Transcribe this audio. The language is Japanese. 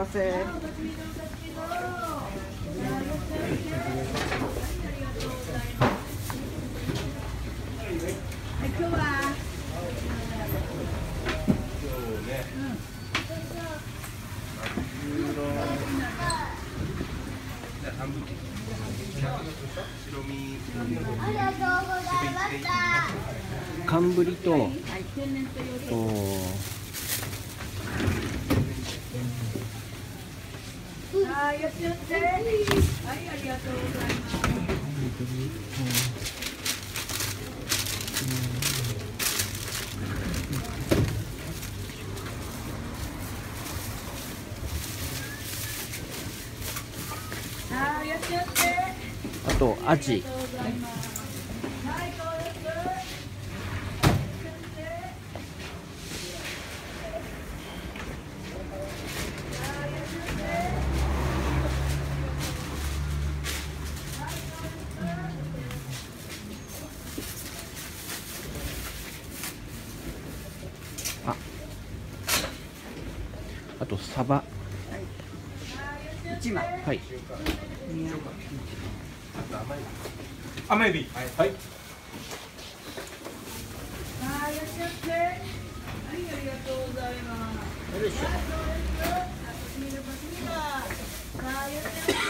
ませ。今日は。 寒ぶりと、 はい、よしよし。はい、ありがとうございます。はい、よしよし。 あとアジ。あとサバ。 1枚。 はい。 甘エビ。はい。 はい、よしよし。はい、ありがとうございます。よいしょ。はい、そうです。あとミルクミルク。さあ、よしよし。